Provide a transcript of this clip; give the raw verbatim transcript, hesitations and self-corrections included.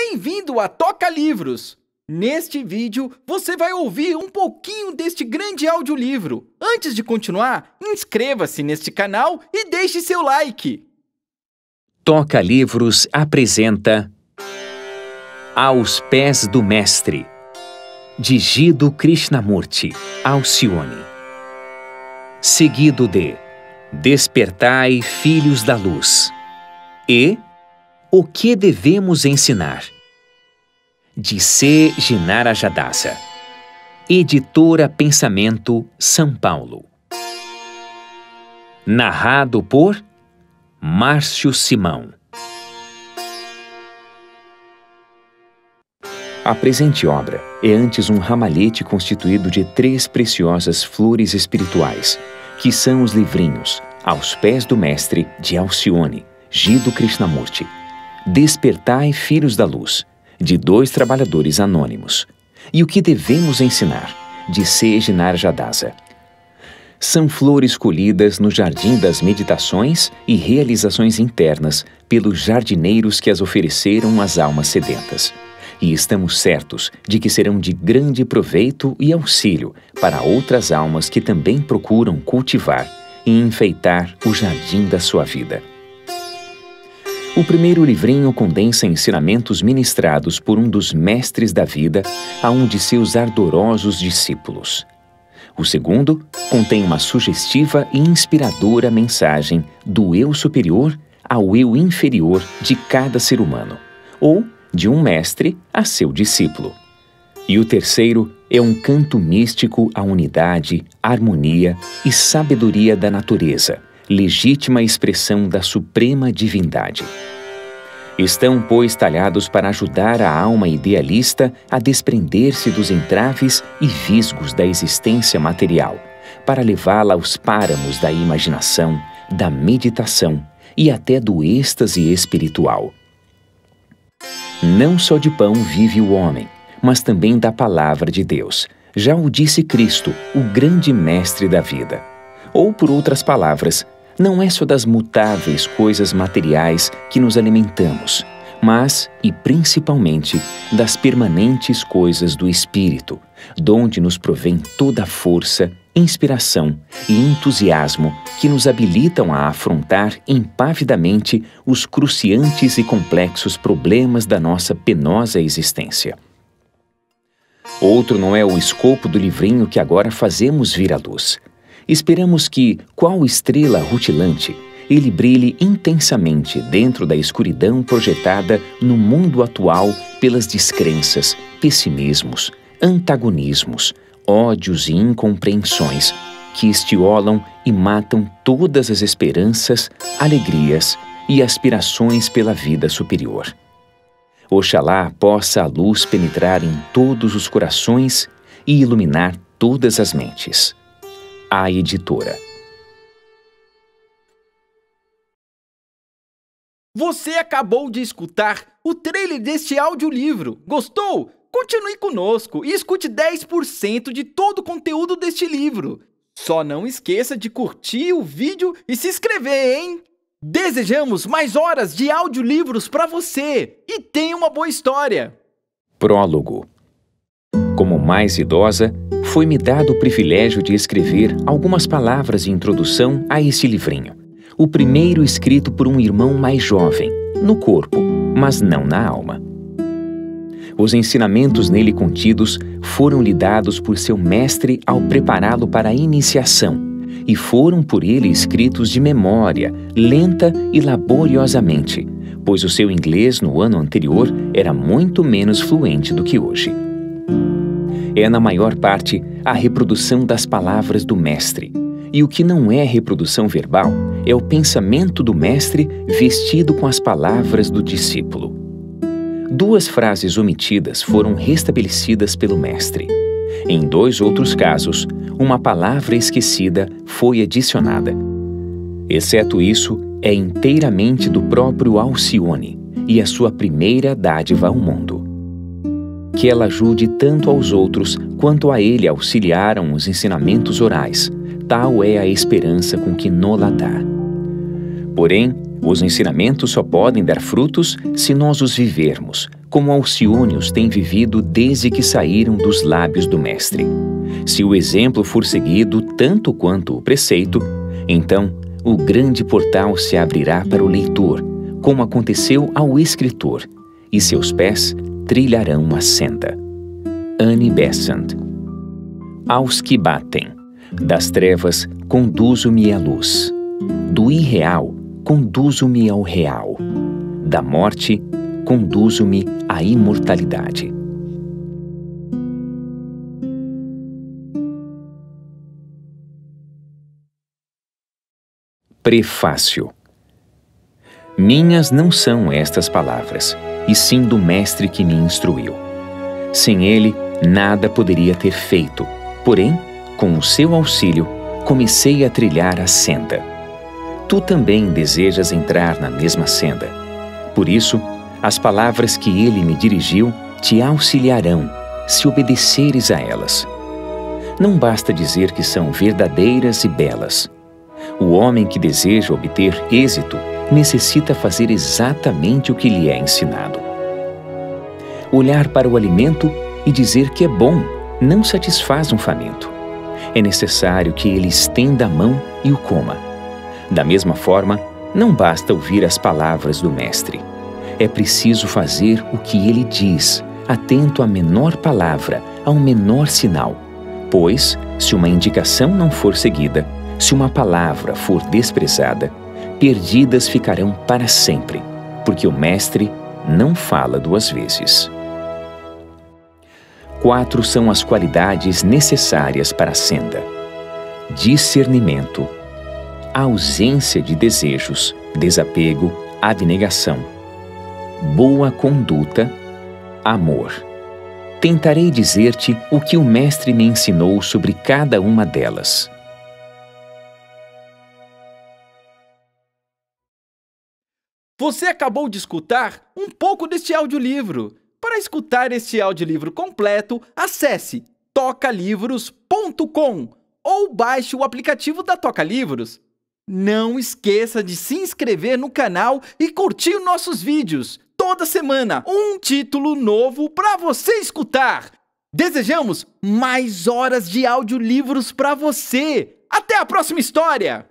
Bem-vindo a Toca Livros! Neste vídeo, você vai ouvir um pouquinho deste grande audiolivro. Antes de continuar, inscreva-se neste canal e deixe seu like. Toca Livros apresenta Aos Pés do Mestre, de Jiddu Krishnamurti, Alcione. Seguido de Despertai, Filhos da Luz e O que devemos ensinar, de C. Ginarajadasa, Editora Pensamento, São Paulo. Narrado por Márcio Simão. A presente obra é antes um ramalhete constituído de três preciosas flores espirituais, que são os livrinhos Aos Pés do Mestre, de Alcione, Jiddu Krishnamurti, Despertai, Filhos da Luz, de dois trabalhadores anônimos, e O que devemos ensinar, de C. Ginarajadasa. São flores colhidas no jardim das meditações e realizações internas pelos jardineiros que as ofereceram às almas sedentas, e estamos certos de que serão de grande proveito e auxílio para outras almas que também procuram cultivar e enfeitar o jardim da sua vida. O primeiro livrinho condensa ensinamentos ministrados por um dos mestres da vida a um de seus ardorosos discípulos. O segundo contém uma sugestiva e inspiradora mensagem do eu superior ao eu inferior de cada ser humano, ou de um mestre a seu discípulo. E o terceiro é um canto místico à unidade, harmonia e sabedoria da natureza, legítima expressão da suprema divindade. Estão, pois, talhados para ajudar a alma idealista a desprender-se dos entraves e visgos da existência material, para levá-la aos páramos da imaginação, da meditação e até do êxtase espiritual. Não só de pão vive o homem, mas também da palavra de Deus. Já o disse Cristo, o grande mestre da vida. Ou, por outras palavras, não é só das mutáveis coisas materiais que nos alimentamos, mas, e principalmente, das permanentes coisas do Espírito, donde nos provém toda a força, inspiração e entusiasmo que nos habilitam a afrontar impavidamente os cruciantes e complexos problemas da nossa penosa existência. Outro não é o escopo do livrinho que agora fazemos vir à luz. Esperamos que, qual estrela rutilante, ele brilhe intensamente dentro da escuridão projetada no mundo atual pelas descrenças, pessimismos, antagonismos, ódios e incompreensões que estiolam e matam todas as esperanças, alegrias e aspirações pela vida superior. Oxalá possa a luz penetrar em todos os corações e iluminar todas as mentes. A Editora. Você acabou de escutar o trailer deste audiolivro. Gostou? Continue conosco e escute dez por cento de todo o conteúdo deste livro. Só não esqueça de curtir o vídeo e se inscrever, hein? Desejamos mais horas de audiolivros para você e tenha uma boa história. Prólogo. Como mais idosa, foi-me dado o privilégio de escrever algumas palavras de introdução a este livrinho. O primeiro escrito por um irmão mais jovem, no corpo, mas não na alma. Os ensinamentos nele contidos foram-lhe dados por seu mestre ao prepará-lo para a iniciação, e foram por ele escritos de memória, lenta e laboriosamente, pois o seu inglês no ano anterior era muito menos fluente do que hoje. É, na maior parte, a reprodução das palavras do mestre, e o que não é reprodução verbal é o pensamento do mestre vestido com as palavras do discípulo. Duas frases omitidas foram restabelecidas pelo mestre. Em dois outros casos, uma palavra esquecida foi adicionada. Exceto isso, é inteiramente do próprio Alcione e a sua primeira dádiva ao mundo. Que ela ajude tanto aos outros quanto a ele auxiliaram os ensinamentos orais, tal é a esperança com que nola dá. Porém, Os ensinamentos só podem dar frutos se nós os vivermos, como Alcione os tem vivido desde que saíram dos lábios do Mestre. Se o exemplo for seguido tanto quanto o preceito, então o grande portal se abrirá para o leitor, como aconteceu ao escritor, e seus pés trilharão a senda. Annie Besant. Aos que batem, das trevas conduzo-me à luz, do irreal conduzo-me ao real, da morte conduzo-me à imortalidade. Prefácio. Minhas não são estas palavras, e sim do Mestre que me instruiu. Sem ele, nada poderia ter feito, porém, com o seu auxílio, comecei a trilhar a senda. Tu também desejas entrar na mesma senda. Por isso, as palavras que ele me dirigiu te auxiliarão, se obedeceres a elas. Não basta dizer que são verdadeiras e belas. O homem que deseja obter êxito necessita fazer exatamente o que lhe é ensinado. Olhar para o alimento e dizer que é bom não satisfaz um faminto. É necessário que ele estenda a mão e o coma. Da mesma forma, não basta ouvir as palavras do Mestre. É preciso fazer o que ele diz, atento à menor palavra, ao menor sinal. Pois, se uma indicação não for seguida, se uma palavra for desprezada, perdidas ficarão para sempre, porque o Mestre não fala duas vezes. Quatro são as qualidades necessárias para a senda: discernimento, ausência de desejos, desapego, abnegação, boa conduta, amor. Tentarei dizer-te o que o Mestre me ensinou sobre cada uma delas. Você acabou de escutar um pouco deste audiolivro. Para escutar este audiolivro completo, acesse toca livros ponto com ou baixe o aplicativo da Toca Livros. Não esqueça de se inscrever no canal e curtir nossos vídeos. Toda semana, um título novo para você escutar. Desejamos mais horas de audiolivros para você. Até a próxima história!